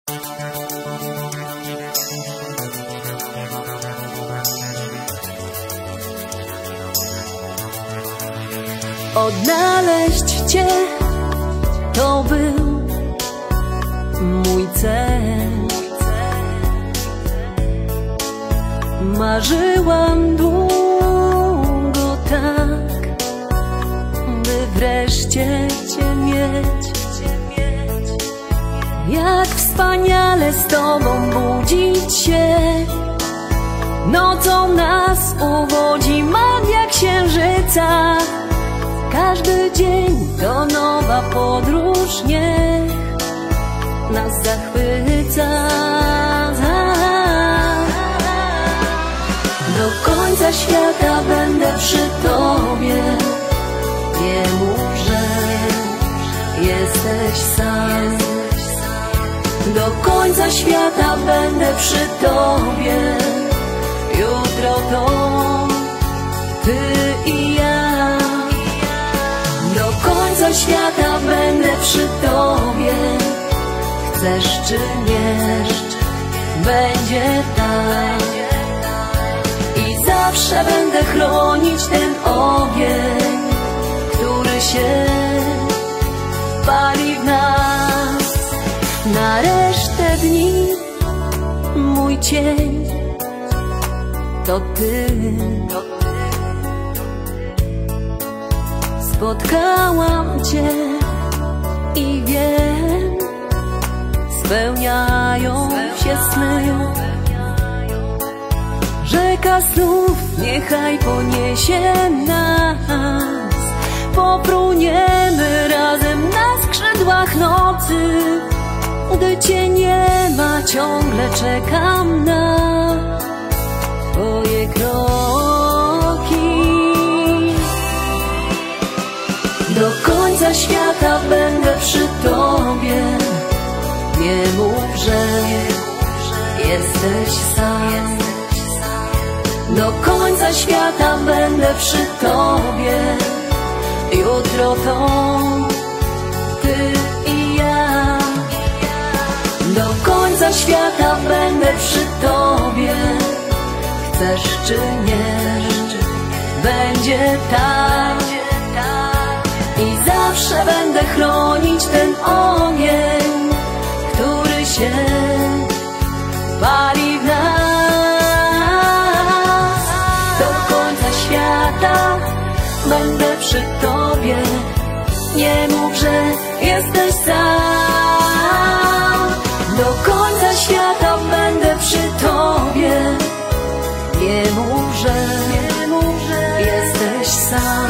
Odnaleźć Cię to był mój cel. Marzyłam długo tak, by wreszcie Cię mieć. Jak wspaniale z Tobą budzić się, nocą nas uwodzi magia księżyca. Każdy dzień to nowa podróż, niech nas zachwyca. Do końca świata będę przy Tobie. Nie mów, że jesteś sam. Do końca świata będę przy Tobie. Jutro to Ty i ja. Do końca świata będę przy Tobie. Chcesz czy nie, będzie tak. I zawsze będę chronić ten ogień, który się pali w nas. Na resztę dni mój cień to Ty. Spotkałam Cię i wiem, spełniają się sny. Rzeka snów niechaj poniesie nas. Popłyniemy razem na skrzydłach nocy. Gdy Cię nie ma, ciągle czekam na Twoje kroki. Do końca świata będę przy Tobie. Nie mów, że jesteś sam. Do końca świata będę przy Tobie. Jutro to Ty i ja. Do końca świata będę przy Tobie. Chcesz czy nie, będzie tak. I zawsze będę chronić ten ogień, który się pali w nas. Do końca świata będę przy Tobie. Nie mów, że jesteś sam. Do końca świata będę przy Tobie. Nie mów, że jesteś sam.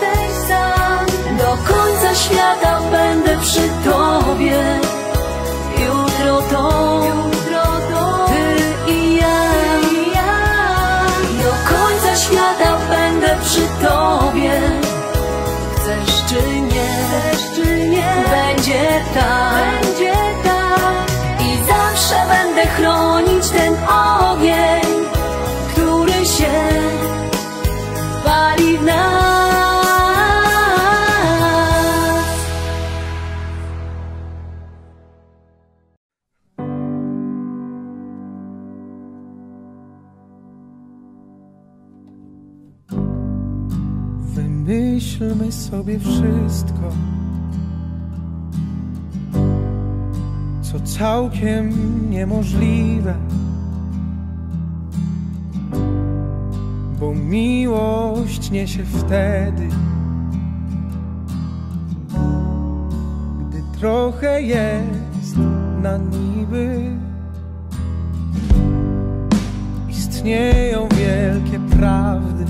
Do końca świata będę przy Tobie. Jutro to Ty i ja. Do końca świata będę przy Tobie. Chcesz czy nie, będzie tak. I zawsze będę chronić ten ogień, który się pali w nas. Wymyślmy sobie wszystko, co całkiem niemożliwe, bo miłość niesie wtedy, gdy trochę jest na niby. Istnieją wielkie prawdy,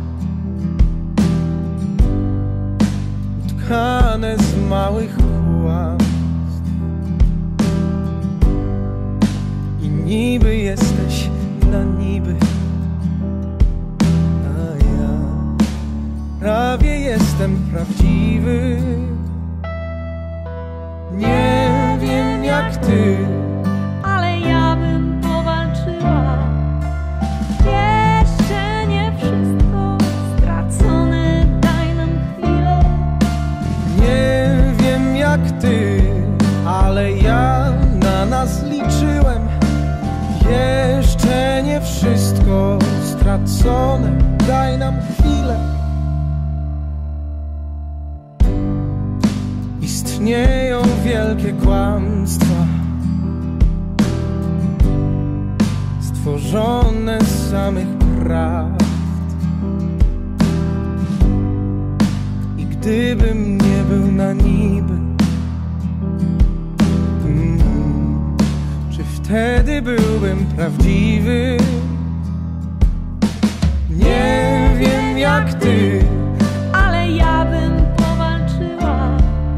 utkane z małych kłamstw. I niby jesteś na niby, a ja prawie jestem prawdziwy. Nie wiem jak Ty, ale ja bym powalczyła. Jeszcze nie wszystko stracone, daj nam chwilę. nie wiem jak Ty, ale ja na nas liczę. stracone, daj nam chwilę. Istnieją wielkie kłamstwa, stworzone z samych prawd. I gdybym nie był na niby, czy wtedy byłbym prawdziwy? Nie wiem jak ty, ale ja bym powalczyła.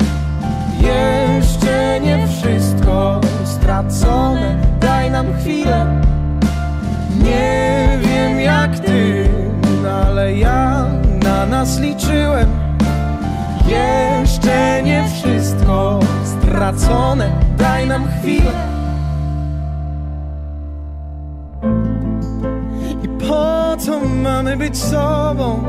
jeszcze nie wszystko stracone, daj nam chwilę. Nie wiem jak ty, ale ja na nas liczyłem. Jeszcze nie wszystko stracone, daj nam chwilę. I po co mamy być sobą,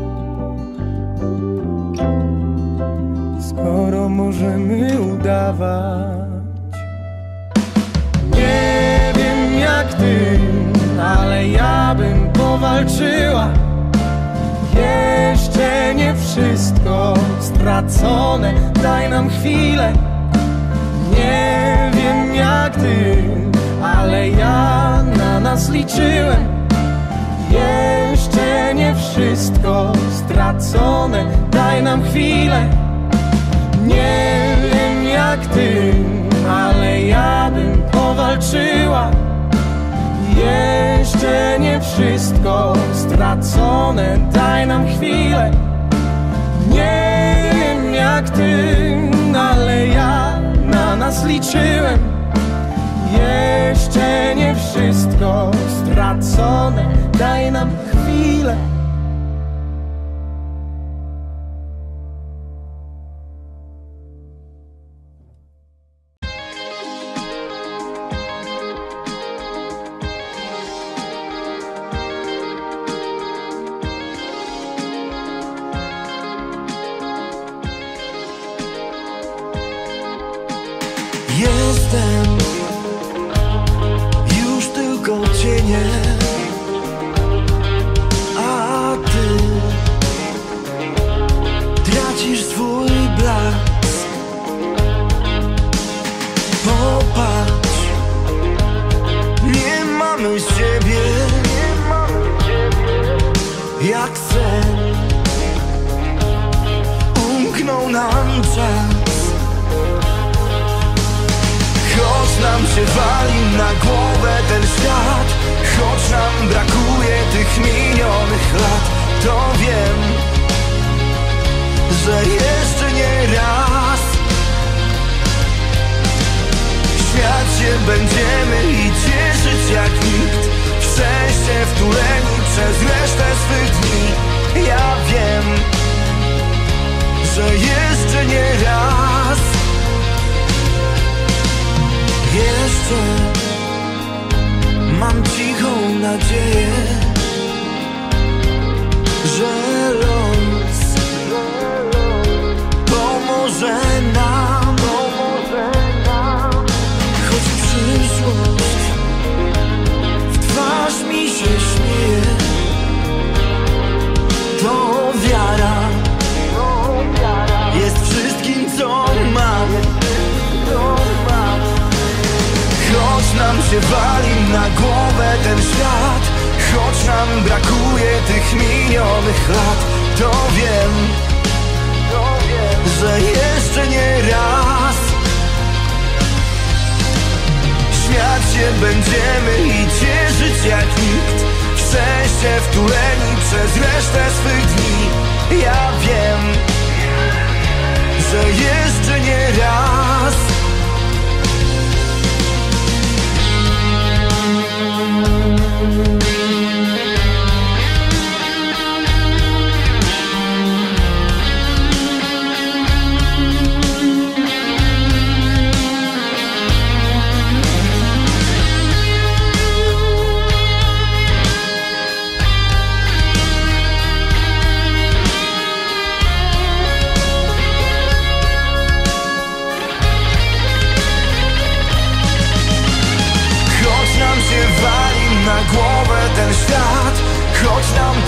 skoro możemy udawać? Nie wiem jak ty, ale ja bym powalczyła. Jeszcze nie wszystko stracone, daj nam chwilę. Nie wiem jak ty, ale ja na nas liczyłem. Jeszcze nie wszystko stracone, daj nam chwilę. Nie wiem jak ty, ale ja bym powalczyła. Jeszcze nie wszystko stracone, daj nam chwilę. Nie wiem jak ty, ale ja na nas liczyłem. Jeszcze nie wszystko stracone, daj nam chwilę. Jestem już tylko cieniem, a ty tracisz swój blask. Popatrz, nie mamy siebie, jak sen umknął nam czas. Choć nam się wali na głowę ten świat, choć nam brakuje tych minionych lat, to wiem, że jeszcze nie raz śmiać się będziemy i cieszyć jak nikt, w szczęście wtuleni przez resztę swych dni. Ja wiem, że jeszcze nie raz. Jeszcze mam cichą nadzieję, że los pomoże nam, choć przyszłość w twarz mi się śmieje. To wiara jest wszystkim co mamy. Choć nam się wali na głowę ten świat, choć nam brakuje tych minionych lat, to wiem, że jeszcze nie raz śmiać się będziemy i cieszyć jak nikt, w szczęście wtuleni przez resztę swych dni. Ja wiem, że jeszcze nie raz.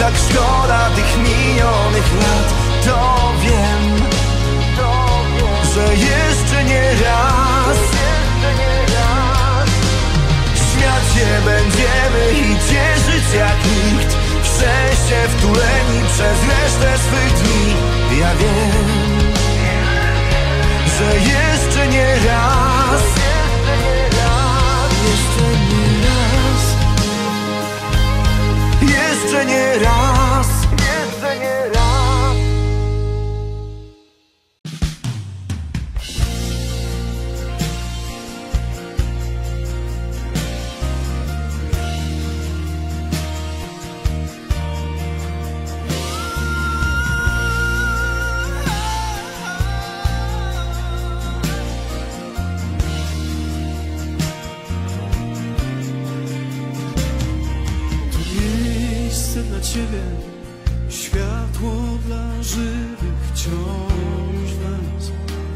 tak szkoda tych minionych lat. To wiem, że jeszcze nie raz śmiać się będziemy i cieszyć jak nikt, w szczęście wtuleni przez resztę swych dni. Ja wiem, że jeszcze nie raz, jeszcze nie raz, jeszcze nie raz, jeszcze nie raz. Dla Ciebie światło dla żywych wciąż w nas.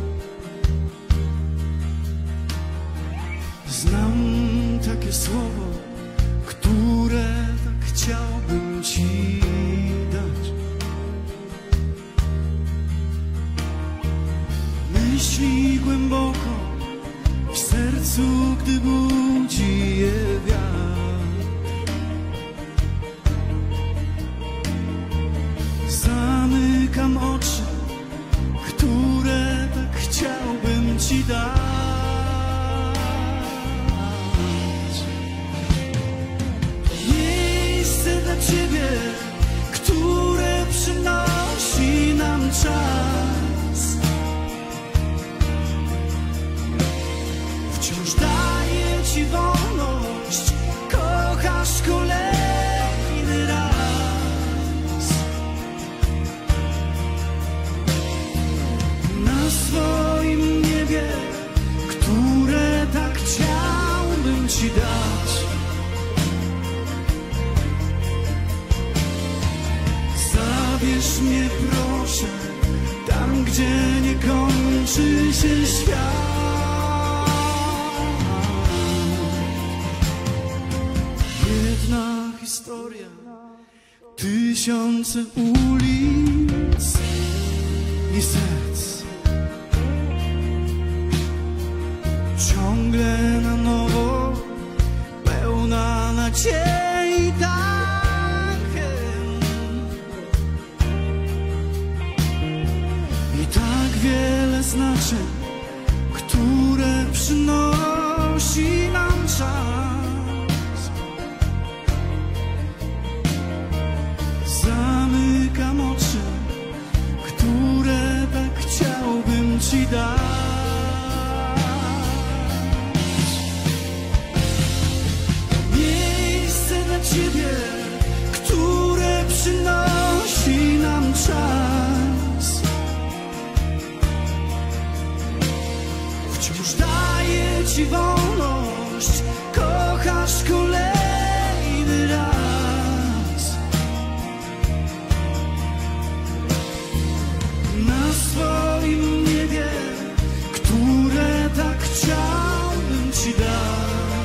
Znam takie słowo, które tak chciałbym Ci dać. Myśli głęboko w sercu, gdy budzi je wiatr. Zamykam oczy, które tak chciałbym Ci dać. Miejsce dla Ciebie, które przynosi nam czas. Wciąż daje Ci wolność, kochasz kolejny raz. Na swoim niebie, które tak chciałbym Ci dać. Zabierz mnie proszę tam, gdzie nie kończy się świat. Jedna historia, tysiące ulic i serc. Ciągle na nowo, pełna nadziei, i tak wiele znaczeń, które przynosi nam czas. Zamykam oczy, które tak chciałbym Ci dać. Ciebie, które przynosi nam czas. Wciąż daje Ci wolność, kochasz kolejny raz. Na swoim niebie, które tak chciałbym Ci dać.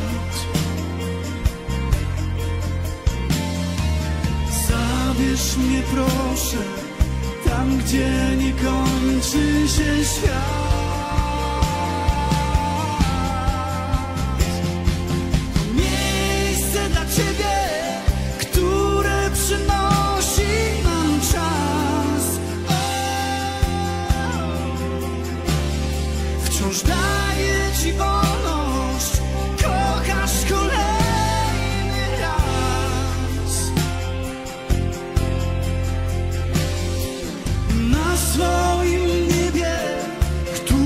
Zabierz mnie proszę tam, gdzie nie kończy się świat. Miejsce dla Ciebie, które przynosi nam czas. Wciąż daje Ci wolność, kochasz kolejny raz. Na swoim niebie, które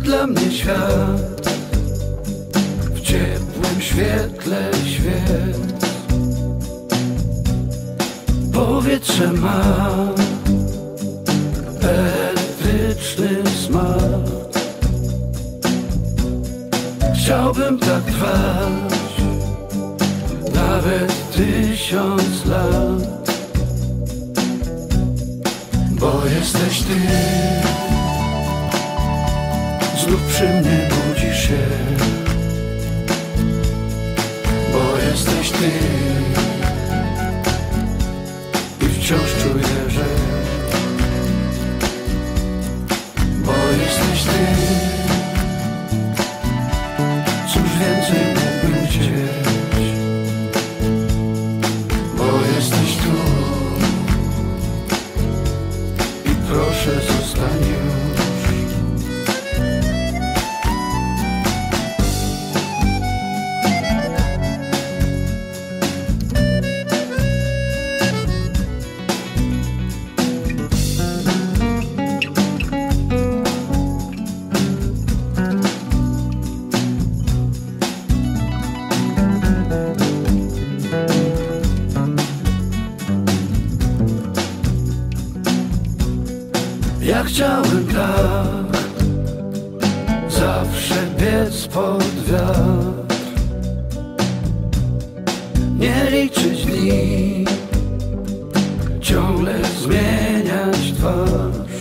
dla mnie świat, w ciepłym świetle świec. Powietrze ma elektryczny smak. Chciałbym tak trwać nawet 1000 lat, bo jesteś ty. Znów przy mnie budzisz się, bo jesteś ty. I wciąż czuję, że bo jesteś ty. Cóż więcej mógłbym chcieć, bo jesteś tu. I proszę zostań już. Ja chciałem tak zawsze biec pod wiatr, nie liczyć dni, ciągle zmieniać twarz,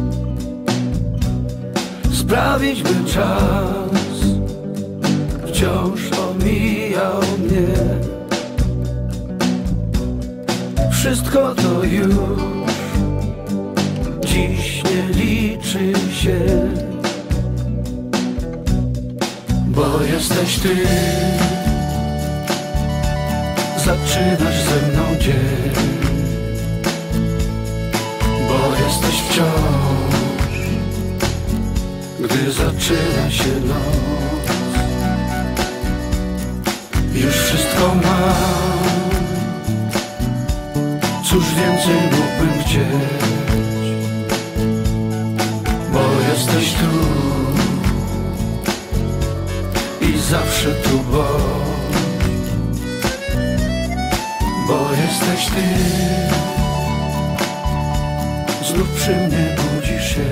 sprawić by czas wciąż omijał mnie. Wszystko to już dziś nie liczy się, bo jesteś ty. Zaczynasz ze mną dzień, bo jesteś wciąż, gdy zaczyna się noc. Już wszystko mam, cóż więcej mógłbym chcieć, bo jesteś tu i zawsze tu bądź, bo jesteś ty. Znów przy mnie budzisz się,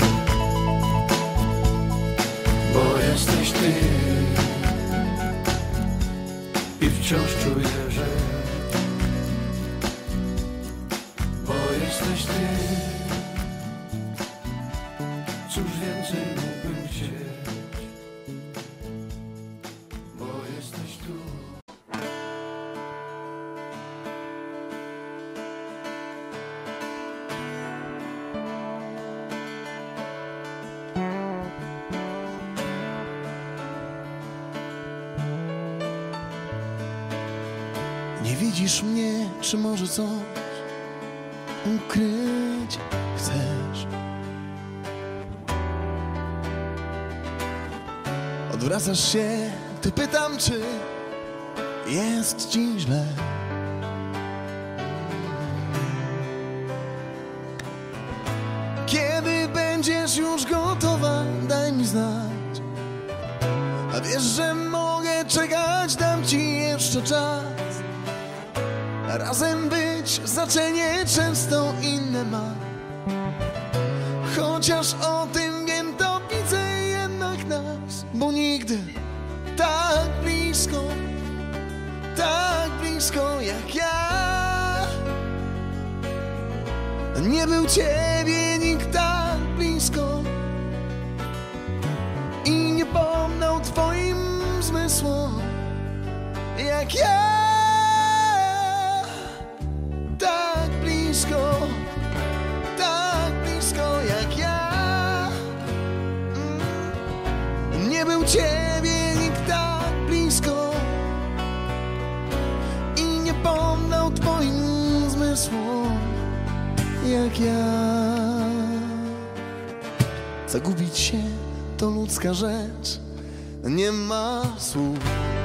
bo jesteś ty. I wciąż czuję, że bo jesteś ty. Cóż więcej mógłbym chcieć, bo jesteś tu. Nie widzisz mnie, czy może coś ukryć chcesz? Odwracasz się, gdy pytam, czy jest ci źle. Kiedy będziesz już gotowa, daj mi znać. A wiesz, że mogę czekać, dam ci jeszcze czas. Razem być znaczenie często inne ma. Chociaż o tym wiem, to widzę jednak nas, bo nigdy tak blisko jak ja. Nie był ciebie nikt tak blisko i nie poddał twoim zmysłom jak ja. Tak blisko jak ja. Nie był ciebie nikt tak blisko i nie poddał twoim zmysłom jak ja. Zagubić się to ludzka rzecz, nie ma słów.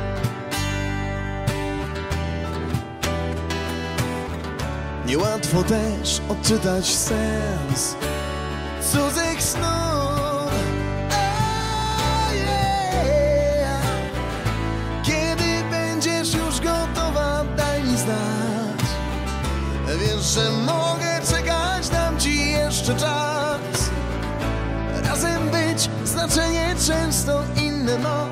Niełatwo też odczytać sens cudzych snów. wiesz, że mogę czekać, dam ci jeszcze czas. Razem być, znaczenie często inne ma.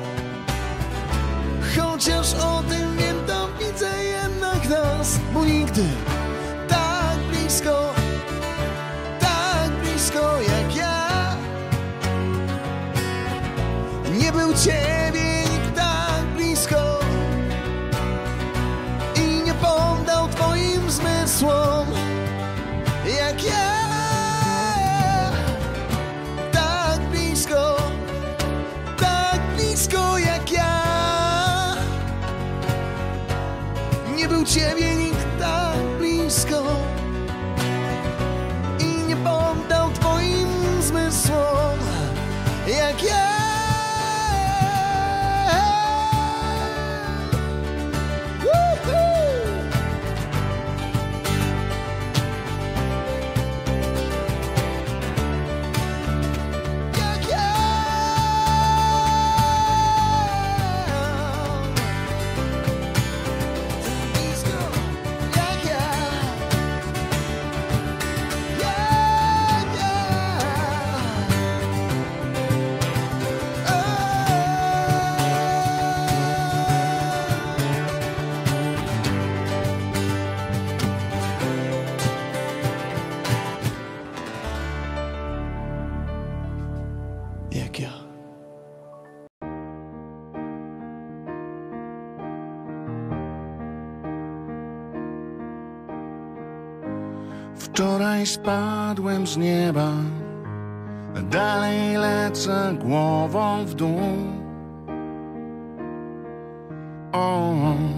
Chociaż o tym wiem, to widzę jednak nas, bo nigdy tak blisko jak ja. Nie był ciebie nikt tak blisko i nie poddał twoim zmysłom jak ja. Tak blisko jak ja. Nie był ciebie nikt tak blisko i nie poddał twoim zmysłom jak ja. Jak ja. Wczoraj spadłem z nieba, dalej lecę głową w dół. O,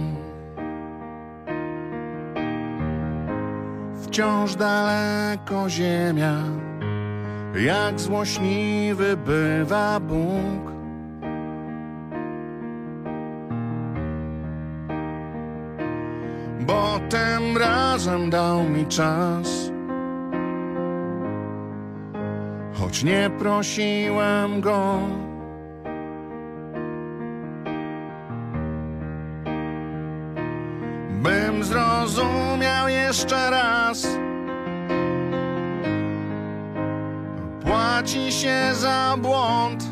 wciąż daleko ziemia, jak złośliwy bywa Bóg. Bo tym razem dał mi czas, choć nie prosiłem go. Bym zrozumiał jeszcze raz, płaci się za błąd.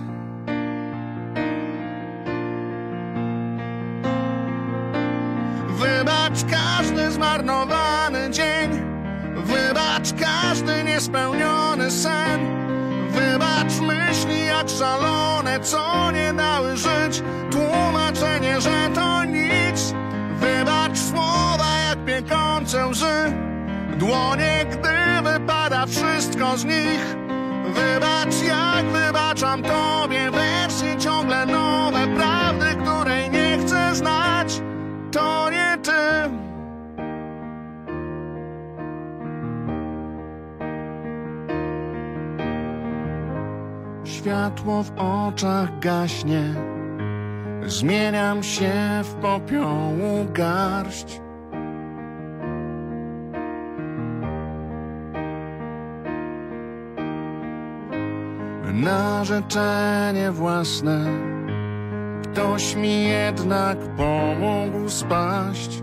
Wybacz każdy zmarnowany dzień, wybacz każdy niespełniony sen. Wybacz myśli jak szalone, co nie dały żyć, tłumaczenie, że to nic. Wybacz słowa jak piekące łzy, dłonie, gdy wypada wszystko z nich. Wybacz jak wybaczam tobie, wersje ciągle nowe, prawdy, której nie chcę znać. To nie ty. Światło w oczach gaśnie, zmieniam się w popiołu garść. Na życzenie własne ktoś mi jednak pomógł spaść.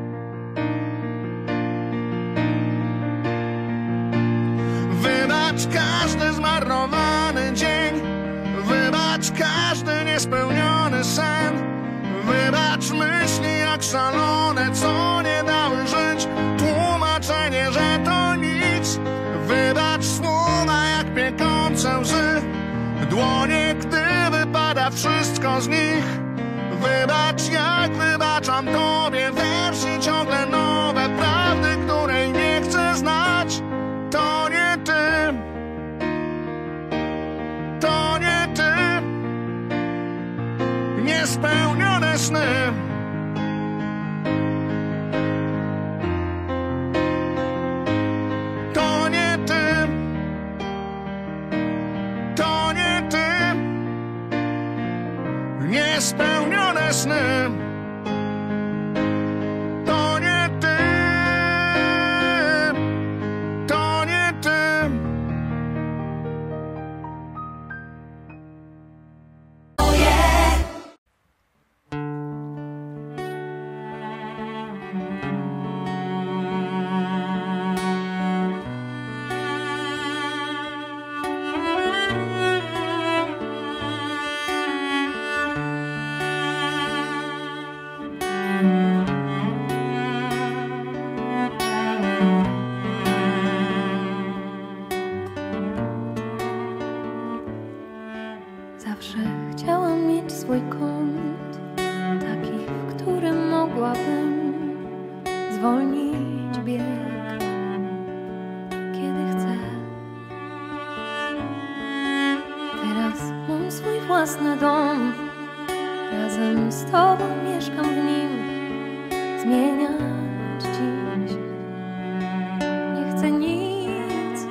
Wybacz każdy zmarnowany dzień, wybacz każdy niespełniony sen. Wybacz myśli jak szalone, co nie dały żyć, tłumaczenie, że to nic. Wybacz słowa jak piekące łzy, dłonie, gdy wypada wszystko z nich. Wybacz jak wybaczam tobie, wersje ciągle nowe, prawdy, której nie chcę znać. To nie ty. To nie ty. Niespełnione sny. To nie ty. To nie ty. Niespełnione sny. To nie ty. To nie ty. Zawsze chciałam mieć swój kąt, taki, w którym mogłabym zwolnić bieg, kiedy chcę. Teraz mam swój własny dom, razem z tobą mieszkam w nim. Zmieniać dziś nie chcę nic.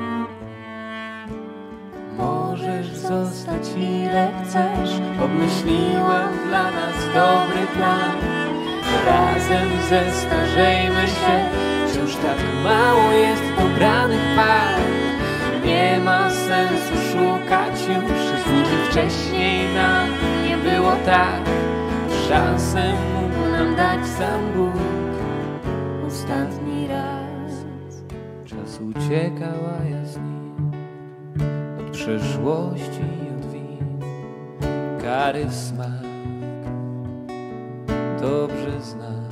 Możesz zostać ile chcesz. Obmyśliłam dla nas dobry plan. Razem zestarzejmy się. Wciąż tak mało jest dobranych par. Nie ma sensu szukać już. Z nikim wcześniej nam nie było tak. Szansę mógł nam dać sam Bóg ostatni raz. Czas uciekał, a ja z nim. Od przeszłości i od win. Kary smak dobrze znam.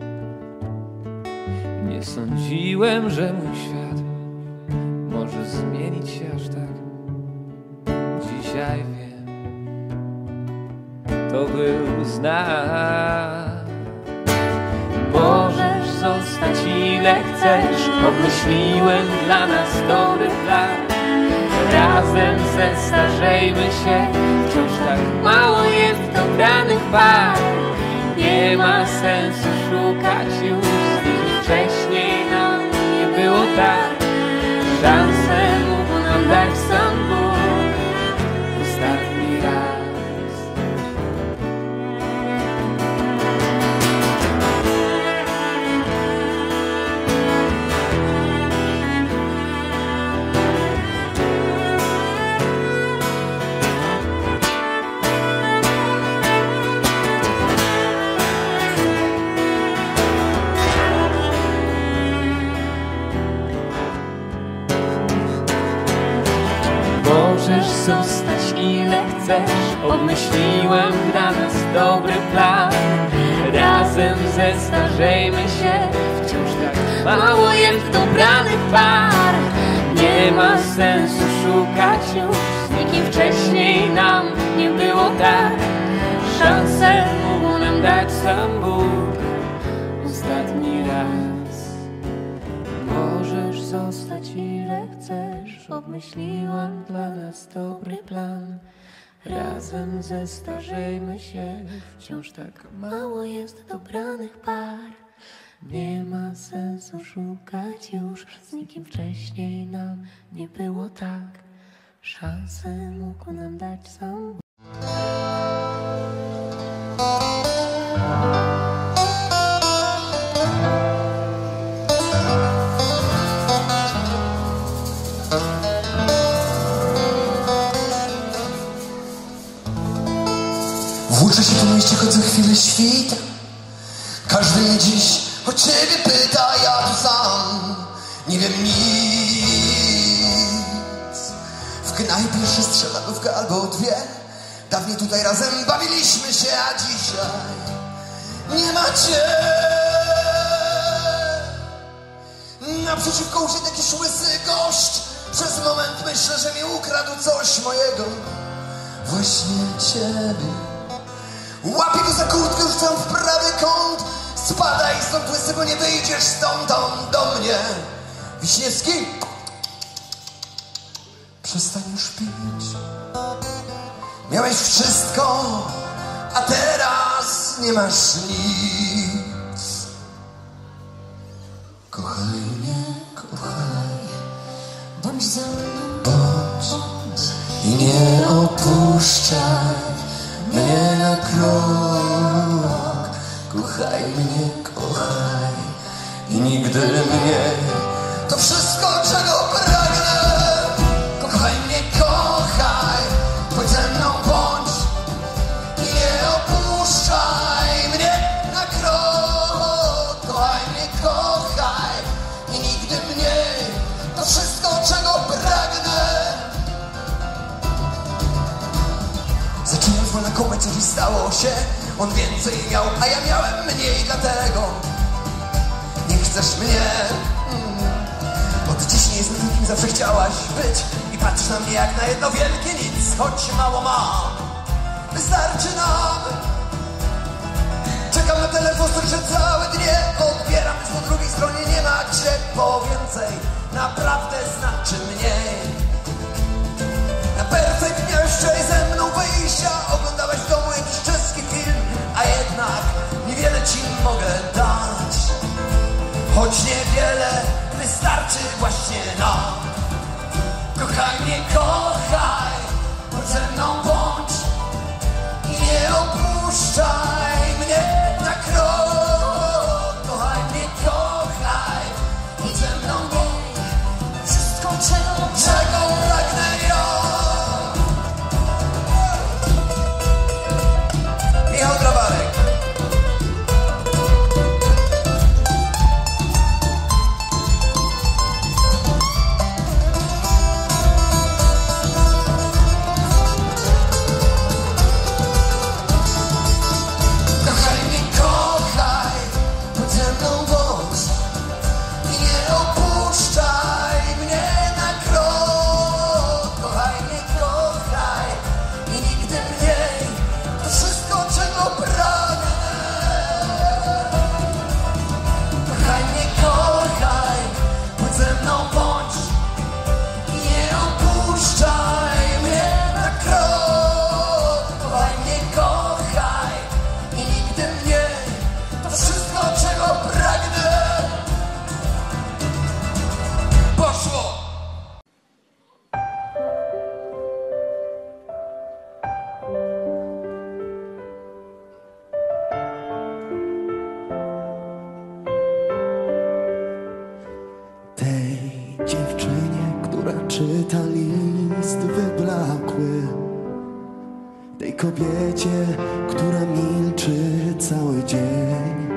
Nie sądziłem, że mój świat może zmienić się aż tak. Dzisiaj wiem, to był znak. Możesz zostać ile chcesz. Obmyśliłem dla nas dobry plan. Razem zestarzejmy się. Wciąż tak mało jest dobranych par. Nie ma sensu szukać już. Z nich wcześniej nam nie było tak. Szansę mógł nam dać sam Bóg ostatni raz. Możesz zostać ile chcesz. Obmyśliłem dla nas dobry plan. Razem zestarzejmy się. Wciąż tak mało jest dobranych par. Nie ma sensu szukać już. Z nikim wcześniej nam nie było tak. Szansę mógł nam dać sam Bóg ostatni raz. Możesz zostać ile chcesz. Obmyśliłam dla nas dobry plan. Razem zestarzejmy się. Wciąż tak mało jest dobranych par. Nie ma sensu szukać już. Z nikim wcześniej nam nie było tak. Szansę mógł nam dać sam Bóg. Włóczę się po mieście, choć za chwilę świta. Każdy mnie dziś o ciebie pyta, ja tu sam nie wiem nic. W knajpie jeszcze strzelanówka albo dwie. Dawniej tutaj razem bawiliśmy się, a dzisiaj nie ma cię. Naprzeciwko usiadł jakiś łysy gość. Przez moment myślę, że mi ukradł coś mojego. Właśnie ciebie. Łapię go za kurtkę, rzucam w prawy kąt. Spadaj stąd łysy, bo nie wyjdziesz stąd do mnie. Wiśniewski, przestań już pić. Miałeś wszystko, a teraz nie masz nic. Kochaj mnie, kochaj. Bądź ze mną, bądź. I nie opuszczaj mnie na krok. Kochaj mnie, kochaj. I nigdy mnie. To wszystko, czego pragnę. Kochaj mnie, kochaj. Chodź ze mną, bądź. I nie opuszczaj mnie na krok. Kochaj mnie, kochaj. I nigdy mnie. To wszystko, czego pragnę. Zaczynam wolna kopać, coś stało się. On więcej miał, a ja miałem mniej, dlatego nie chcesz mnie. Od dziś nie jestem tym, kim zawsze chciałaś być. I Patrz na mnie jak na jedno wielkie nic, choć mało mam, wystarczy nam. Czekam na telefon, słyszę całe dnie, odbieram, już po drugiej stronie nie ma cię. Po więcej naprawdę znaczy mniej. Na perfekt miałeś wczoraj ze mną wyjścia, oglądałeś w domu jakiś czeski film, a jednak niewiele ci mogę dać. Choć niewiele wystarczy właśnie nam. Kochaj mnie, kochaj, bądź ze mną bądź i nie opuszczaj mnie na krok. Kochaj mnie, kochaj, bądź ze mną bądź. Wszystko czego pragnę ja. Michał Grabarek. Czyta list wyblakły, tej kobiecie, która milczy cały dzień,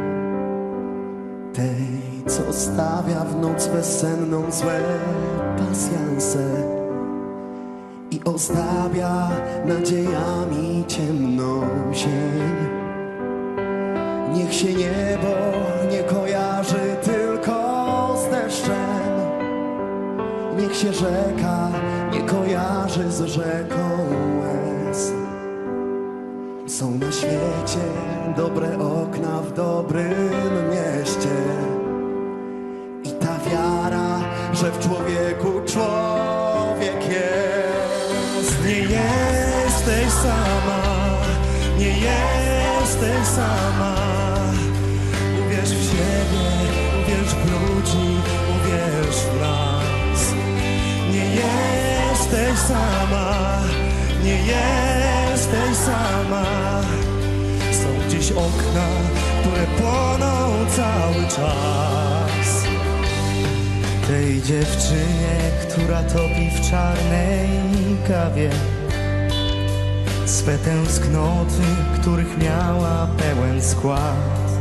tej, co stawia w noc bezsenną złe pasjanse i ozdabia nadziejami ciemną sień. Niech się niebo nie kojarzy tylko z deszczem, niech się rzeka nie kojarzy z rzeką łez. Są na świecie dobre okna w dobrym mieście i ta wiara, że w człowieku człowiek jest. Nie jesteś sama, nie jesteś sama. Uwierz w siebie, uwierz w ludzi, uwierz w nas. Nie jesteś sama, nie jesteś sama. Są gdzieś okna, które płoną cały czas. Tej dziewczynie, która topi w czarnej kawie swe tęsknoty, których miała pełen skład.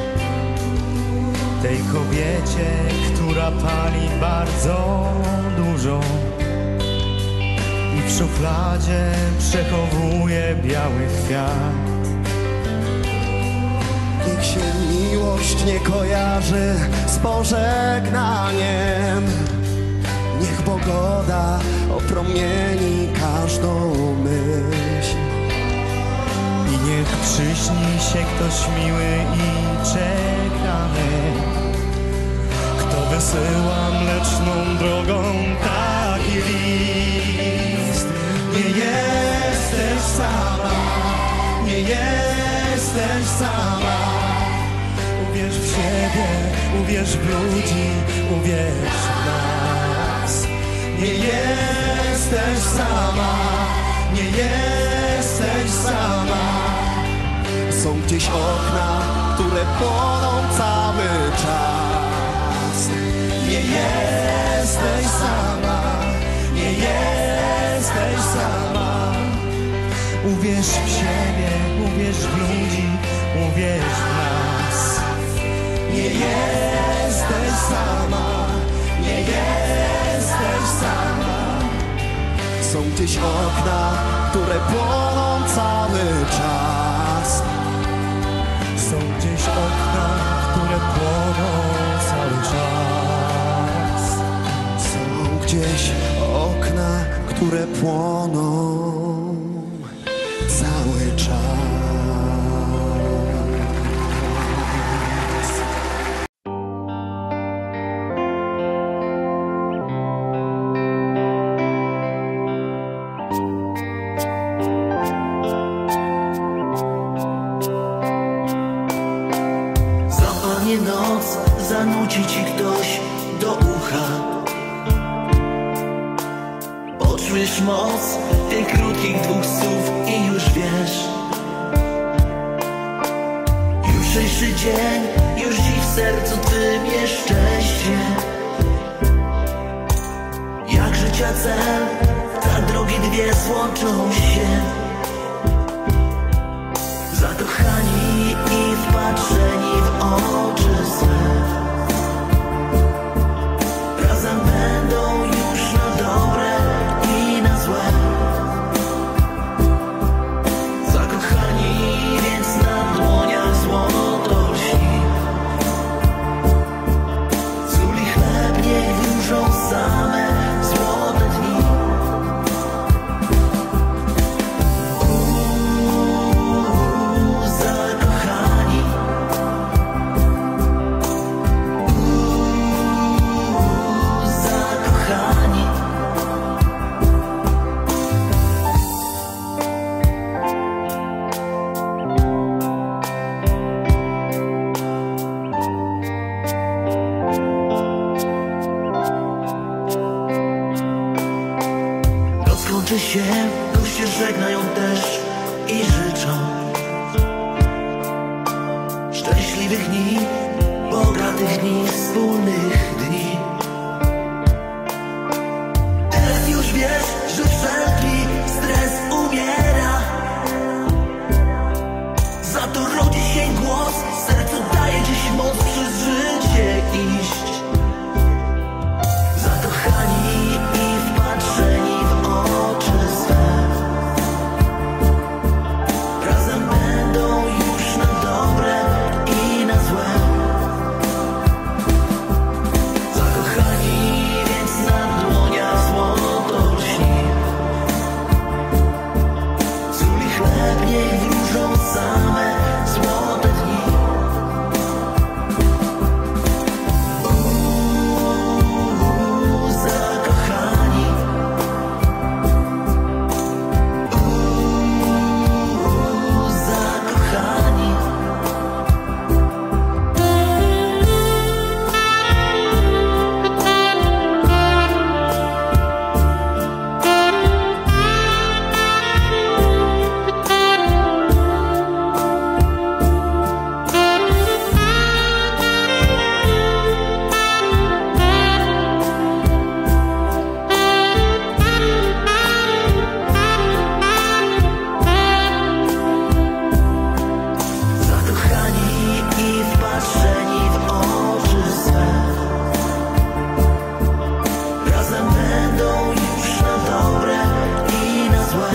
Tej kobiecie, która pali bardzo dużo i w szufladzie przechowuje biały kwiat. Niech się miłość nie kojarzy z pożegnaniem, niech pogoda opromieni każdą myśl i niech przyśni się ktoś miły i czekany, kto wysyła mleczną drogą taki list. Nie jesteś sama, nie jesteś sama. Uwierz w siebie, uwierz w ludzi, uwierz w nas. Nie jesteś sama, nie jesteś sama. Są gdzieś okna, które płoną cały czas. Nie jesteś sama, nie jesteś sama. Uwierz w siebie, uwierz w ludzi, uwierz w nas. Nie jesteś sama, nie jesteś sama. Są gdzieś okna, które płoną cały czas. Są gdzieś okna, które płoną cały czas. Są gdzieś okna, które płoną cały czas. Zapadnie noc, zanuci ci ktoś do ucha. Poczujesz moc tych krótkich dwóch słów i już wiesz. Jutrzejszy dzień, już dziś w sercu twym jest szczęście. Jak życia cel, tak drogi dwie złączą się. Zakochani i wpatrzeni w oczy swe. Razem będą już na dobre i na złe. Zakochani, więc na dłoniach złoto lśni. Sól i chleb niech wróżą same złote dni. Zakochani. Zakochani. Noc kończy się, goście żegnają też i życzą szczęśliwych dni, bogatych dni, wspólnych dni. Teraz już wiesz, że wszelki stres umiera. Za to rodzi się głos, sercu daje dziś moc przez życie iść. Zakochani i wpatrzeni w oczy swe. Razem będą już na dobre i na złe. Zakochani, więc na dłoniach złoto lśni. Sól i chleb niech wróżą same złote dni. Zakochani. Zakochani. Zakochani i wpatrzeni w oczy swe. Razem będą już na dobre i na złe.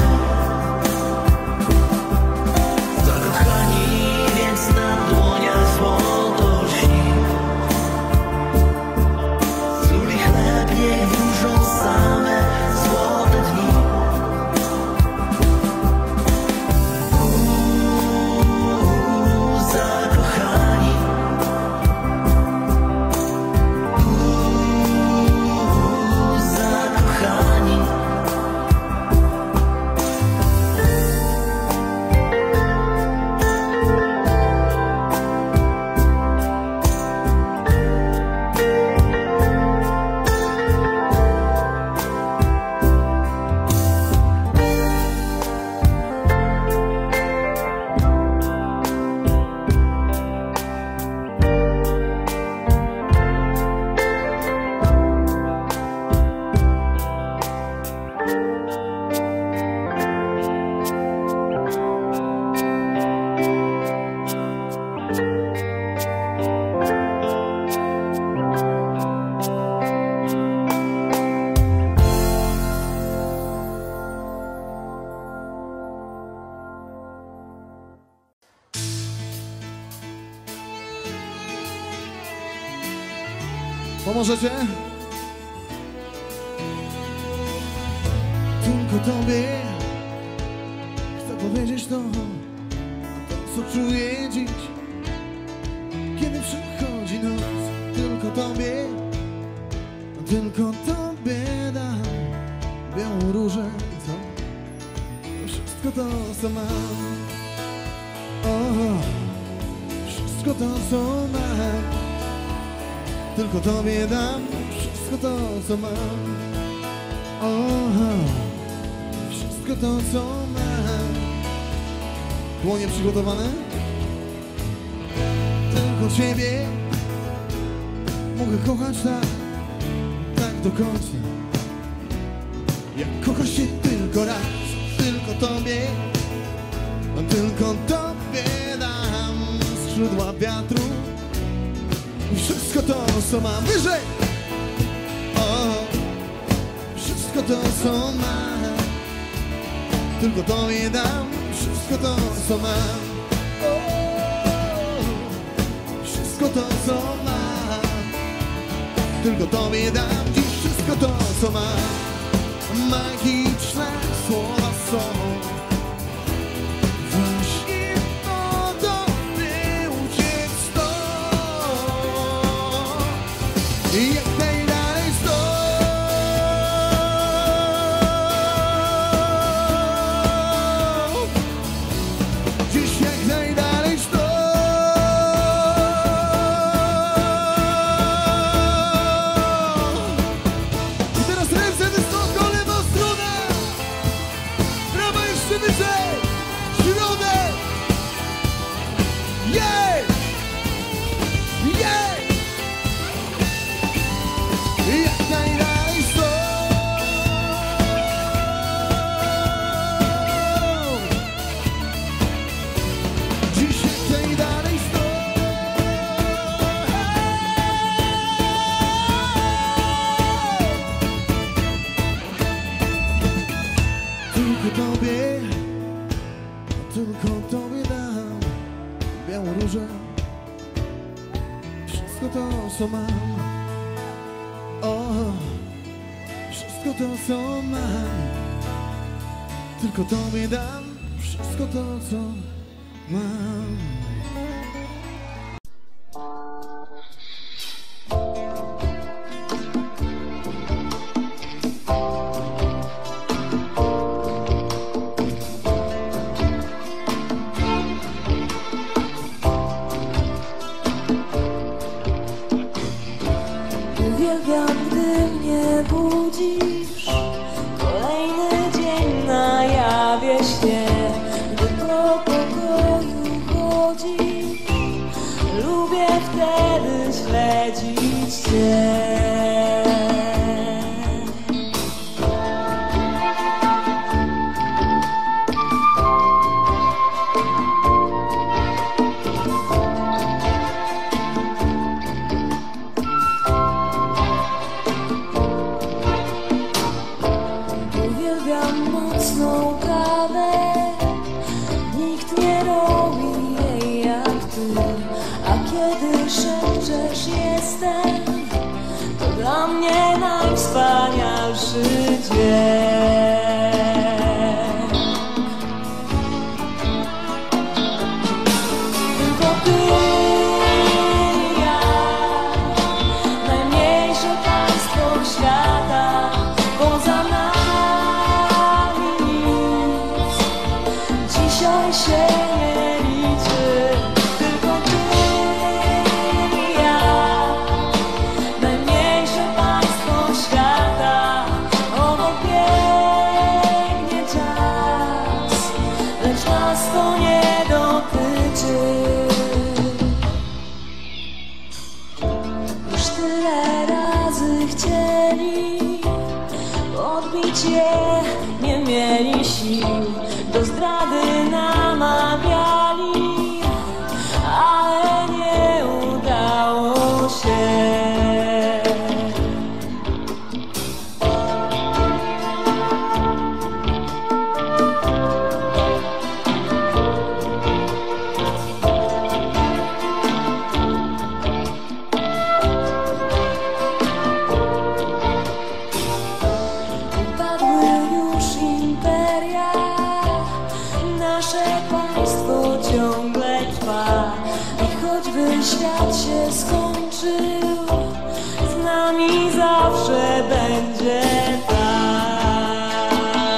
Zakochani, więc na dłoniach złoto lśni. Sól i chleb niech wróżą same złote dni. Zakochani. Zakochani. Pomożecie? Tylko tobie chcę powiedzieć to, co czuję dziś, kiedy przychodzi noc. Tylko tobie dam białą różę i co? Wszystko to, co mam. Wszystko to, co mam. Tylko tobie dam wszystko to, co mam. Wszystko to, co mam. Dłonie przygotowane? Tylko ciebie mogę kochać tak do końca. Jak kochasz się tylko raz. Tylko tobie dam skrzydła wiatru i wszystko to, co mam. Wyżej! Wszystko to, co mam. Tylko tobie dam wszystko to, co mam. Wszystko to, co mam. Tylko tobie dam dziś wszystko to, co mam. Magiczne słowa są właśnie po tobie uciec stąd i jak najdalej stąd. Dziś jak najdalej stąd. I teraz ręce wysoko, lewą stronę. Prawa jeszcze wyżej. Środek. Jej! Jej! I jak najdalej stąd. Dziś jak najdalej stąd. Tylko tobie dam białą różę. Wszystko to, co mam. Wszystko to, co mam. Tylko tobie dam wszystko to, co mam. Uwielbiam, gdy mnie budzisz. Kolejny dzień na jawie śnie. Gdy po pokoju chodzisz, lubię wtedy śledzić cię. Uwielbiam mocną kawę. Nikt nie robi jej jak ty. A kiedy szepczesz jestem, to dla mnie najwspanialszy dzień. Tylko ty i ja, najmniejsze państwo świata. Poza nami nic dzisiaj się nie liczy. Tylko ty i ja, najmniejsze państwo świata. Obok biegnie czas, lecz nas to nie dotyczy. Już tyle razy chcieli odbić je, nie mieli sił. Do zdrady namawiali, ale nie udało się. Upadły już im imperia, nasze państwo ciągle trwa. I choćby świat się skończył, z nami zawsze będzie tak.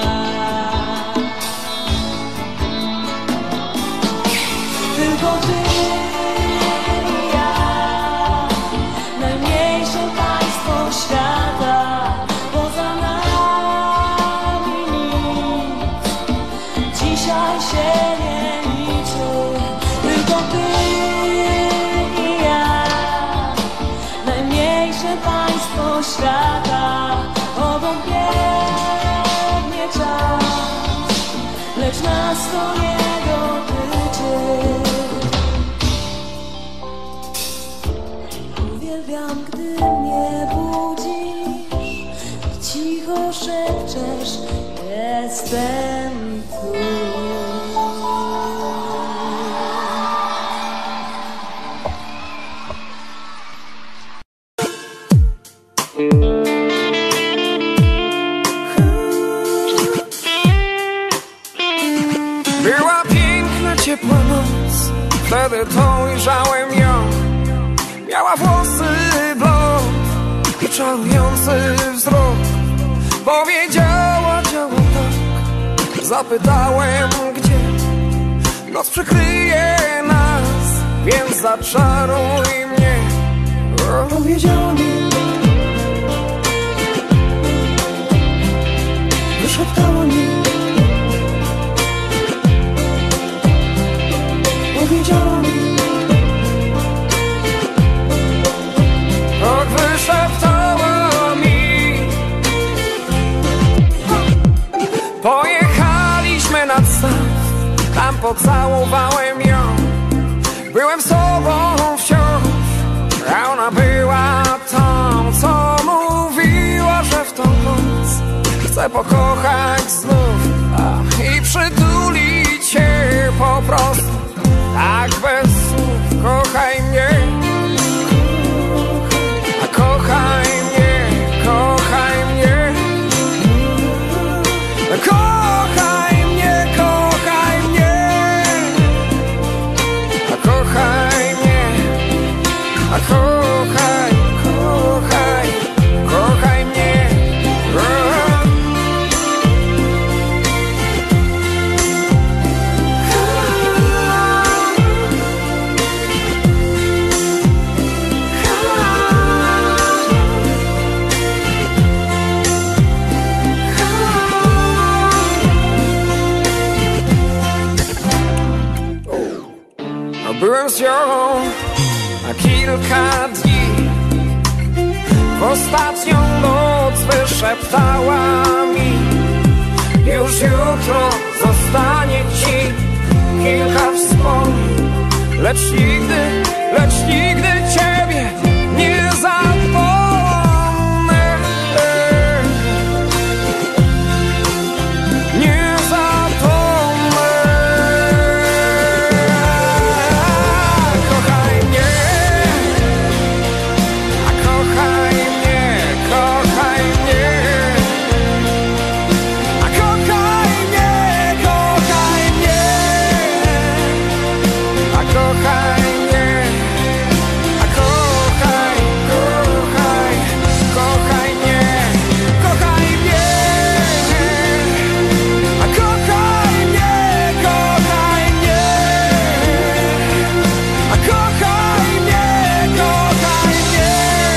Tylko ty i ja, najmniejsze państwo świata, poza nami nic dzisiaj się nie liczy. Tylko ty i ja, najmniejsze państwo świata, obok biegnie czas, lecz nas to nie dotyczy. Uwielbiam, gdy mnie budzisz i cicho szepczesz: jestem tu. Była piękna, ciepła noc, wtedy to ujrzałem ją. Miała włosy blond i czarujący wzrok. Powiedziała, działa tak. Zapytałem, gdzie. Noc przykryje nas, więc zaczaruj mnie. Powiedziała mi, wyszeptała mi, powiedziała mi, tak wyszeptała mi. Pojechaliśmy nad staw, tam pocałowałem ją. Byłem sobą wciąż, a ona była tą, co mówiła, że w tą noc chcę pokochać znów i przytulić się po prostu, tak bez słów. Kochaj mnie, kochaj mnie, kochaj mnie, kochaj mnie, kochaj mnie, kochaj mnie, kochaj, kochaj, kochaj mnie. Byłem z nią na kilka dni. W ostatnią noc wyszeptała mi: już jutro zostanie ci kilka wspomnień, lecz nigdy ciebie nie zapomnę. Nie zapomnę. Kochaj mnie, kochaj mnie, kochaj mnie, kochaj mnie, kochaj mnie, kochaj mnie, kochaj, kochaj, kochaj mnie, kochaj mnie, kochaj mnie, kochaj mnie, kochaj mnie, kochaj mnie,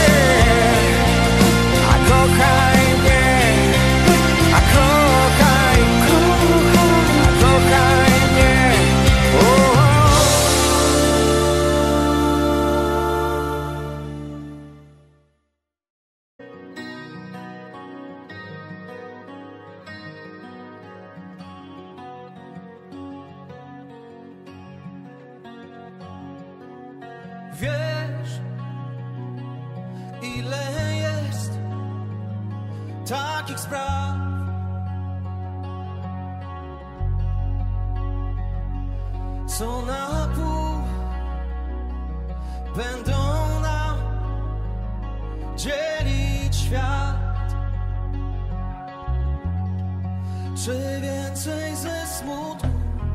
kochaj mnie, kochaj mnie. Wiesz, ile jest takich spraw, co na pół będą nam dzielić świat. Czy wiesz, więcej ze smutku,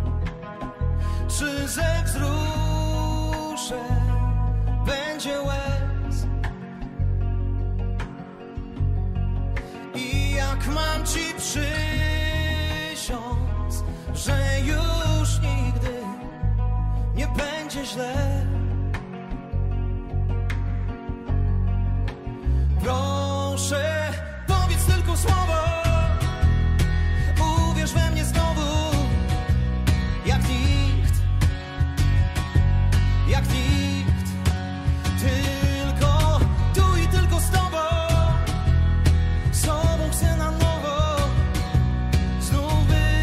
czy ze wzruszeń będzie łez? I jak mam ci przysiąc, że już nigdy nie będzie źle? Proszę, powiedz tylko słowo, uwierz we mnie znowu, jak nikt, jak nikt. Tylko tu i tylko z tobą chcę na nowo znów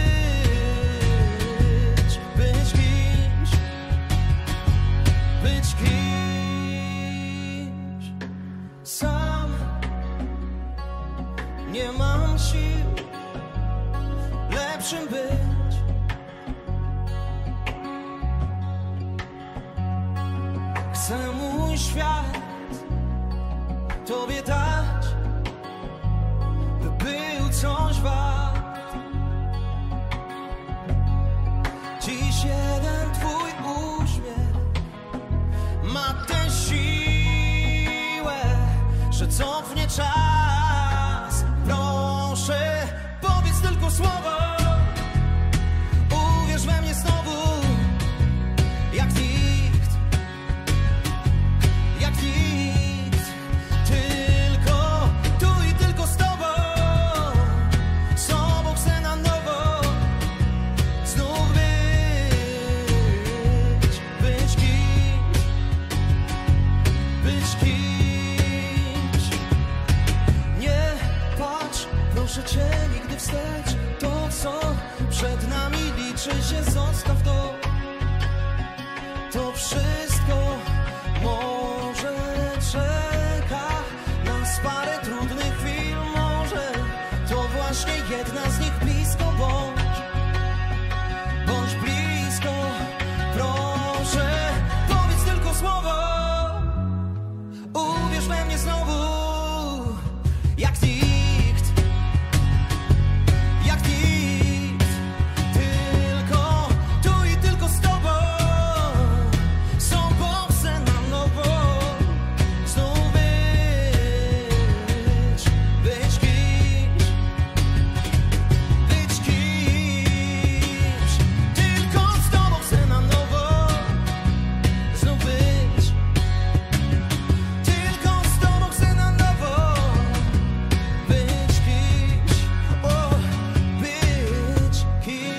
być kimś, być kimś. Sam nie mam sił lepszym być. Chcę mój świat tobie dać, by był coś wart. Dziś jeden twój uśmiech ma tę siłę, że cofnie czas. Proszę, powiedz tylko słowo, uwierz we mnie znowu, jak nikt, jak nikt. Tylko tu i tylko z tobą chcę na nowo znów być kimś, być kimś. Nie patrz, proszę cię, nigdy wstecz. To, co przed nami liczy się, zostaw to. To wszystko może czeka nas parę trudnych chwil. Może to właśnie jedna z nich. Blisko bądź blisko. Proszę, powiedz tylko słowo, uwierz we mnie znowu, jak nikt, jak nikt. Tylko tu i tylko z tobą chcę na nowo znów być kimś, być kimś. Tylko z tobą chcę na nowo znów być. Tylko z tobą chcę na nowo być kimś, o, być kimś.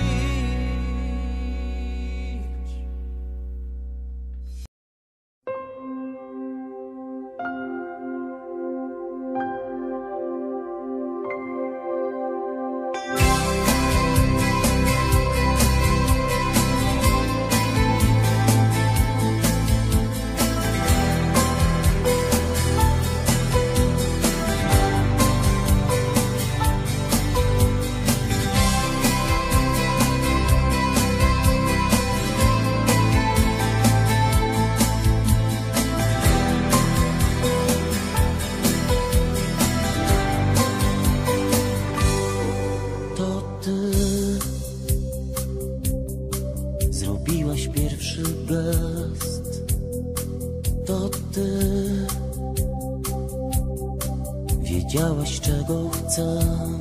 To ty zrobiłaś pierwszy gest. To ty wiedziałaś, czego chcę.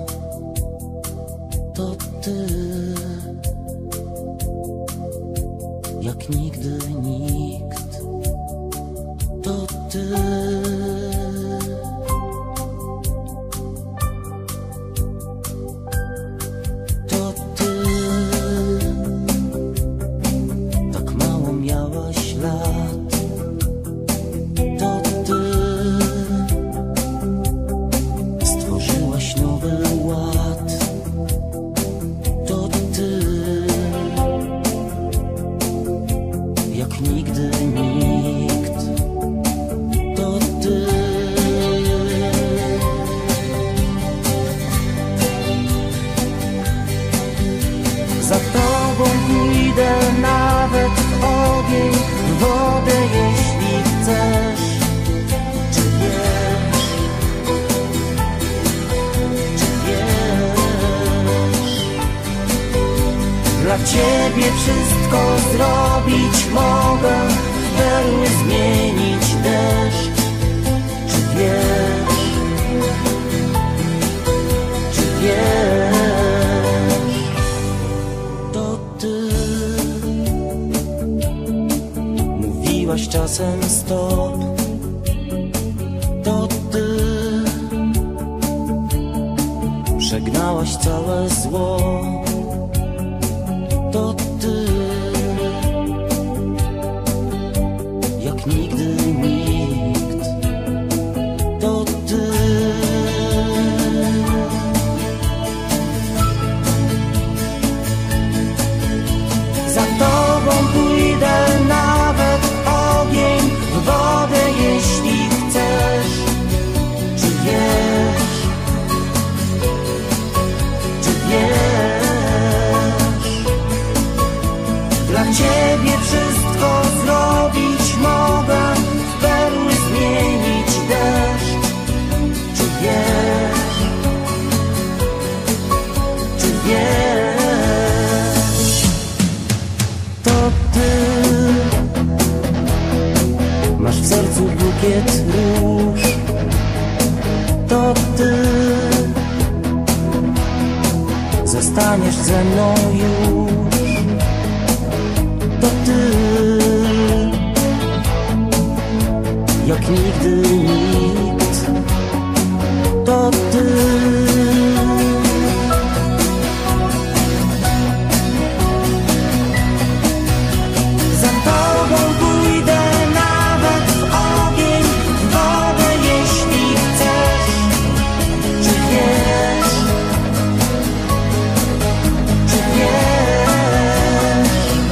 To ty jak nigdy nikt. To ty tak mało miałaś lat. To ty stworzyłaś nowy ład. To ty jak nigdy Dla ciebie wszystko zrobić mogę, perły zmienić deszcz. Czy wiesz, czy wiesz, to ty mówiłaś czasem stop, to ty przegnałaś całe zło, to ty jak nigdy nikt, to ty. Za tobą pójdę nawet w ogień, w wodę, jeśli chcesz. Czy wiesz, czy wiesz, dla ciebie wszystko zrobić mogę, w perły zmienić deszcz. Czy wiesz, czy wiesz, to ty masz w sercu bukiet róż, to ty zostaniesz ze mną już, to ty jak nigdy nikt, to ty. Za tobą pójdę nawet w ogień, w wodę, jeśli chcesz. Czy wiesz, czy wiesz,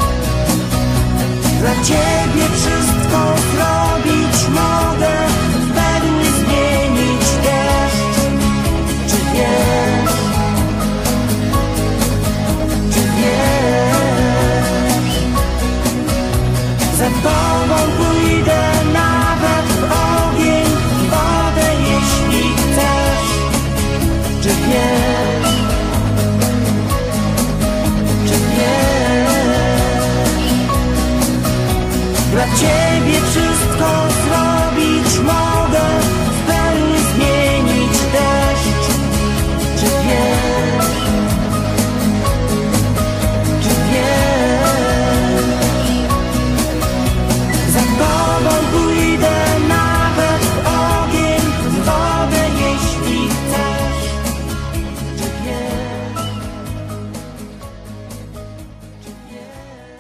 dla ciebie wszystko zrobić mogę, w perły zmienić deszcz. Czy wiesz, czy wiesz, za tobą pójdę nawet w ogień, w wodę, jeśli chcesz. Czy wiesz, czy wiesz, dla ciebie wszystko zrobić mogę, w perły zmienić deszcz. Czy wiesz, czy wiesz, za tobą pójdę nawet w ogień, w wodę, jeśli chcesz. Czy wiesz, czy wiesz.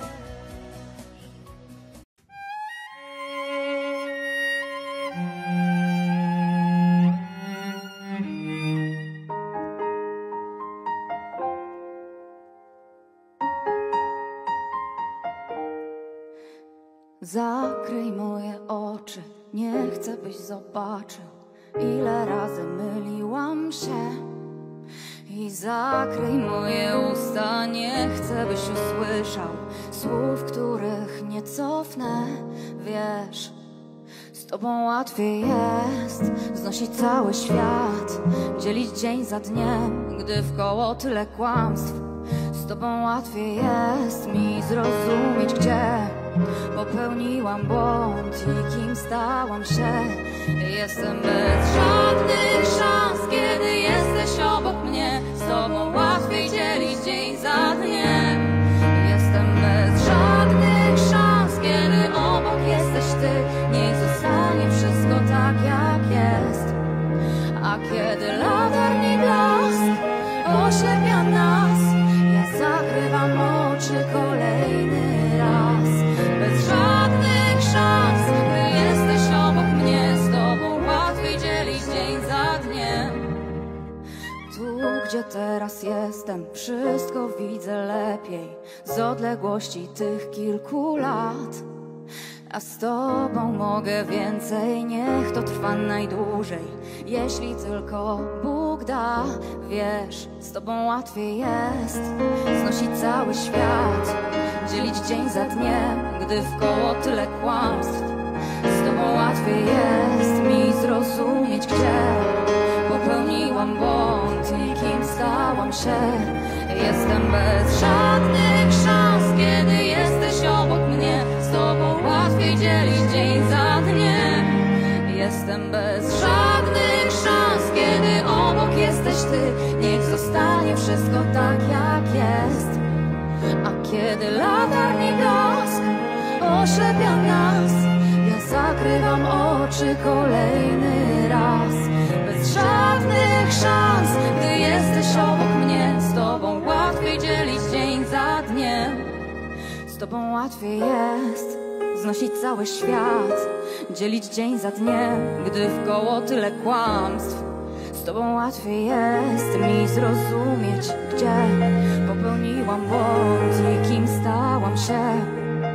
Zakryj moje oczy, nie chcę byś zobaczył, ile razy myliłam się. I zakryj moje usta, nie chcę byś usłyszał słów, których nie cofnę. Wiesz, z tobą łatwiej jest znosić cały świat, dzielić dzień za dniem, gdy wkoło tyle kłamstw. Z tobą łatwiej jest mi zrozumieć, gdzie popełniłam błąd i kim stałam się. Jestem bez żadnych szans, kiedy jesteś obok mnie. Z tobą łatwiej dzielić dzień za dniem. Jestem bez żadnych szans, kiedy obok jesteś ty. Niech zostanie wszystko tak jak jest. A kiedy latarni blask oślepia nas, ja zakrywam oczy kolejny raz. Bez żadnych szans, gdy jesteś obok mnie. Z tobą łatwiej dzielić dzień za dniem. Tu, gdzie teraz jestem, wszystko widzę lepiej z odległości tych kilku lat. A z tobą mogę więcej, niech to trwa najdłużej, jeśli tylko Bóg da. Wiesz, z tobą łatwiej jest znosić cały świat, dzielić dzień za dniem, gdy wkoło tyle kłamstw. Z tobą łatwiej jest mi zrozumieć, gdzie popełniłam błąd i kim stałam się. Jestem bez żadnych Jestem bez żadnych szans, kiedy obok jesteś ty. Niech zostanie wszystko tak jak jest. A kiedy latarni blask oślepia nas, ja zakrywam oczy kolejny raz. Bez żadnych szans, gdy jesteś obok mnie. Z tobą łatwiej dzielić dzień za dniem. Z tobą łatwiej jest znosić cały świat, dzielić dzień za dniem, gdy wkoło tyle kłamstw. Z tobą łatwiej jest mi zrozumieć, gdzie popełniłam błąd i kim stałam się.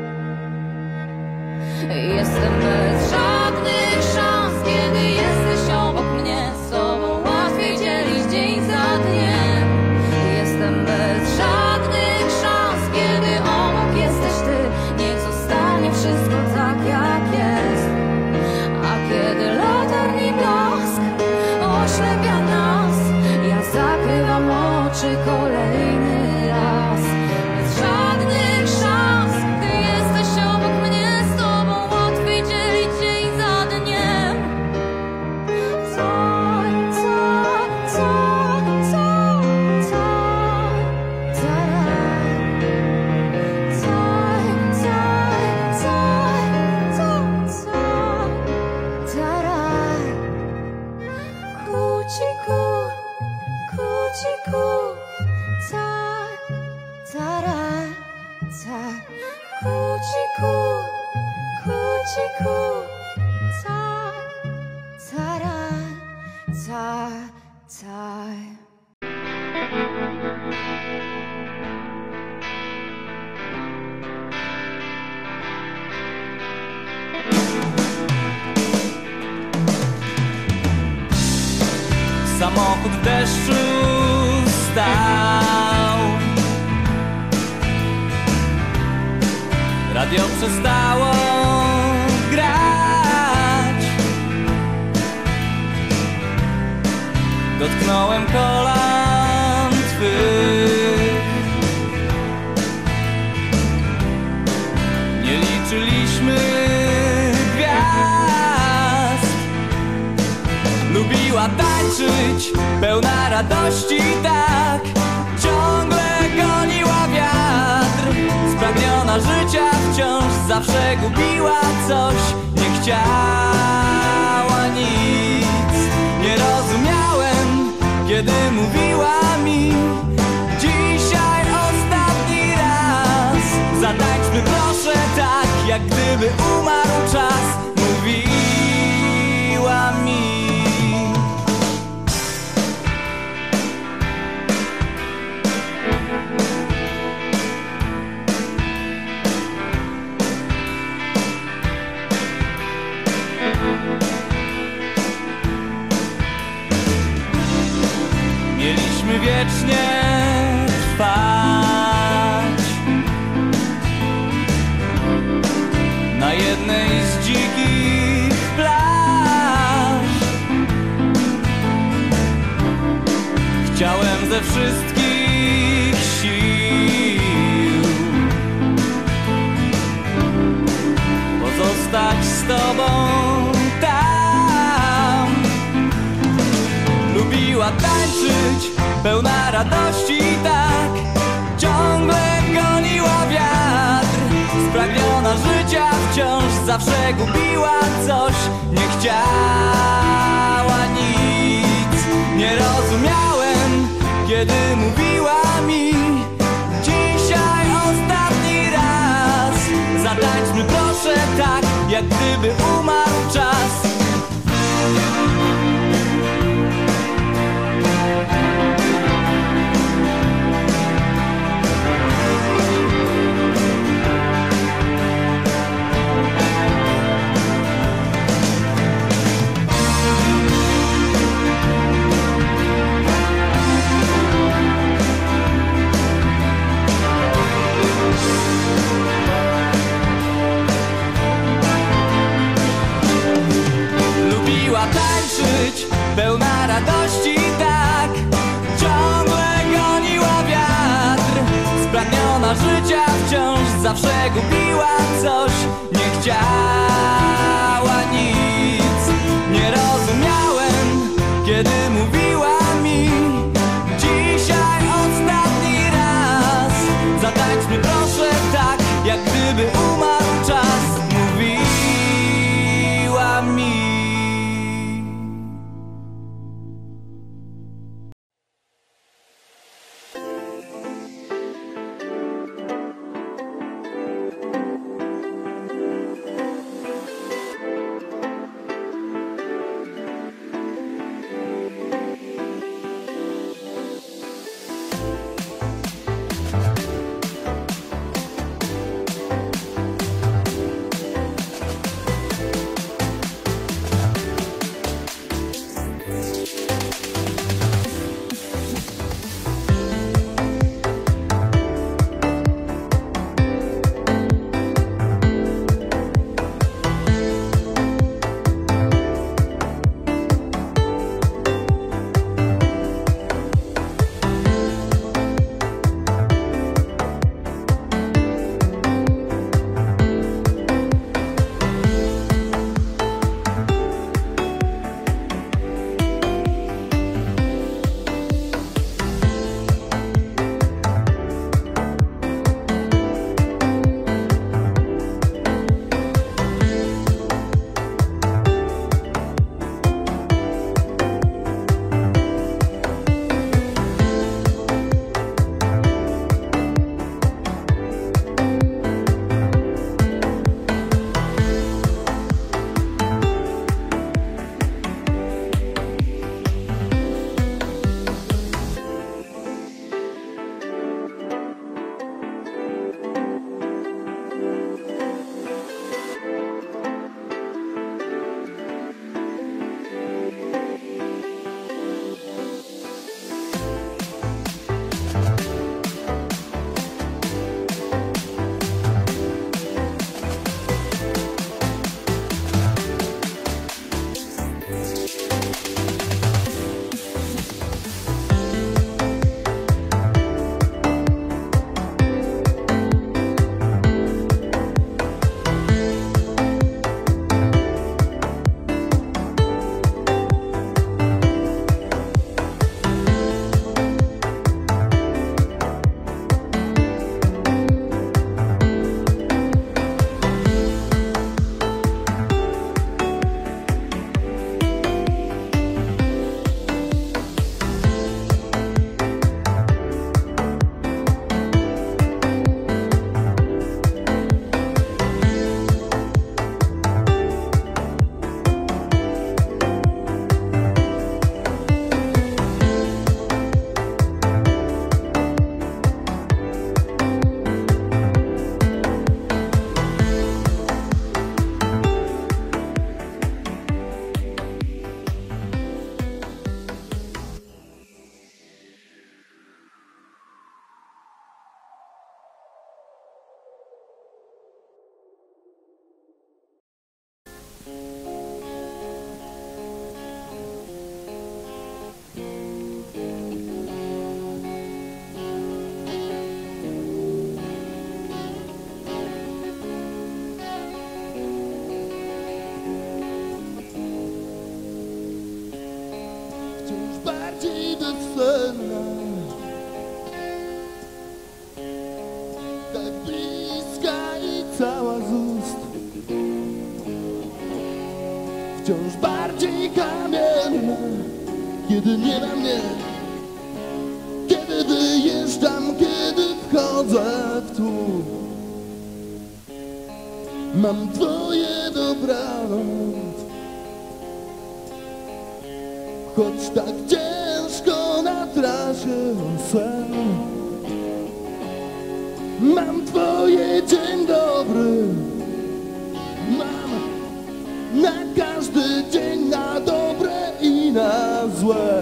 Jestem bez żadnych szans, kiedy jesteś obok mnie. Z tobą łatwiej dzielić dzień za dniem. Jestem bez żadnych szans, kiedy obok jesteś ty. Niech zostanie wszystko tak jak jest. A kiedy latarni blask oślepia nas, ja zakrywam oczy kolejny raz. Bez żadnych szans, gdy jesteś obok mnie. Z tobą łatwiej dzielić dzień za dniem. Samochód w deszczu stał, radio przestało grać. Dotknąłem kolan twych, nie liczyliśmy gwiazd. Lubiła tańczyć, pełna radości, tak ciągle goniła wiatr. Spragniona życia wciąż zawsze gubiła coś. Nie chciała nic. Nie rozumiałem, kiedy mówiła mi: dzisiaj ostatni raz. Zatańczmy proszę tak, jak gdyby umarł czas. Mówiła mi. Mieliśmy wiecznie trwać na jednej z dzikich plaż. Chciałem ze wszystkich sił pozostać z tobą tam. Lubiła tańczyć, pełna radości, tak ciągle goniła wiatr. Spragniona życia wciąż zawsze gubiła coś. Nie chciała nic. Nie rozumiałem, kiedy mówiła mi: dzisiaj ostatni raz. Zatańczmy proszę tak, jak gdyby umarł czas. Pełna radości, tak ciągle goniła wiatr. Spragniona życia wciąż zawsze gubiła coś. Nie chciała nic. Nie bezsenna, tak bliska i cała z ust, wciąż bardziej kamienna, kiedy nie ma mnie, kiedy wyjeżdżam, kiedy wchodzę w tłum. Mam twoje dobranoc, choć tak ciężko na trasie o sen. Mam twoje dzień dobry, mam na każdy dzień, na dobre i na złe.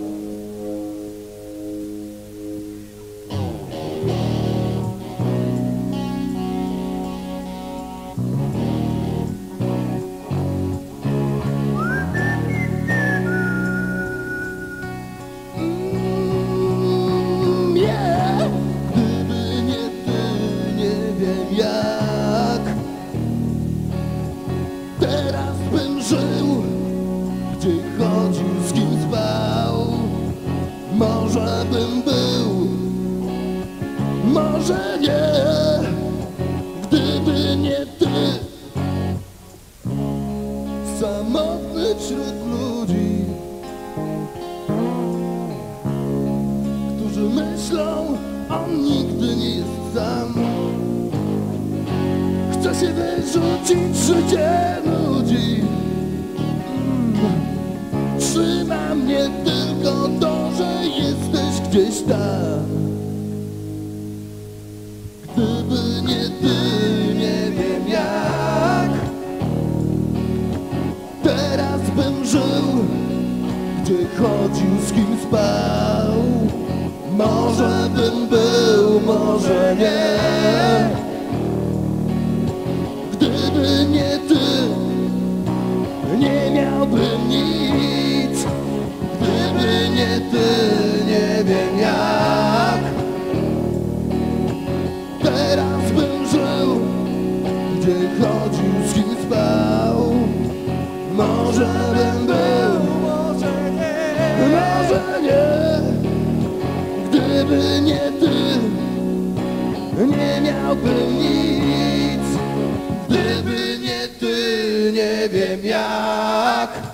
Teraz bym żył, gdzie chodził, z kim spał. Może bym był, może nie, gdyby nie ty. Samotny wśród ludzi, którzy myślą, on nigdy nie jest sam. Chcę się wyrzucić, życie nudzi. Trzyma mnie tylko to, że jesteś gdzieś tam. Gdyby nie ty, nie wiem jak teraz bym żył, gdzie chodził, z kim spał. Może bym był, może nie, gdyby nie ty, nie miałbym nic. Gdyby nie ty, nie wiem jak teraz bym żył, gdzie chodził, z kim spał. Może bym był, może nie, gdyby nie ty, nie miałbym nic. Gdyby nie ty, nie wiem jak